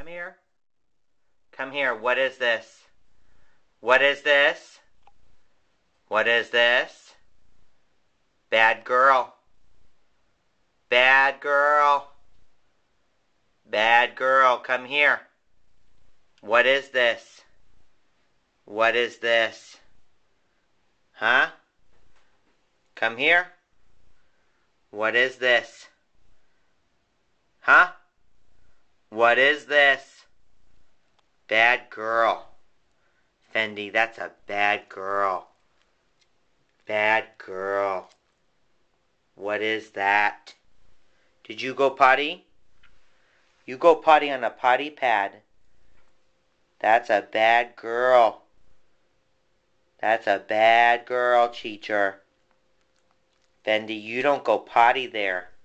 Come here. Come here. What is this? What is this? What is this? Bad girl. Bad girl. Bad girl, come here. What is this? What is this? Huh? Come here. What is this? Huh? What is this? Bad girl. Fendi, that's a bad girl. Bad girl. What is that? Did you go potty? You go potty on a potty pad. That's a bad girl. That's a bad girl, teacher. Fendi, you don't go potty there.